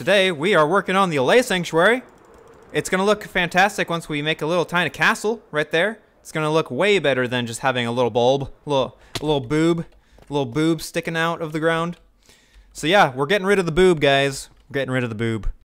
Today we are working on the Allay Sanctuary. It's gonna look fantastic once we make a little tiny castle right there. It's gonna look way better than just having a little bulb, a little boob sticking out of the ground. So yeah, we're getting rid of the boob, guys. We're getting rid of the boob.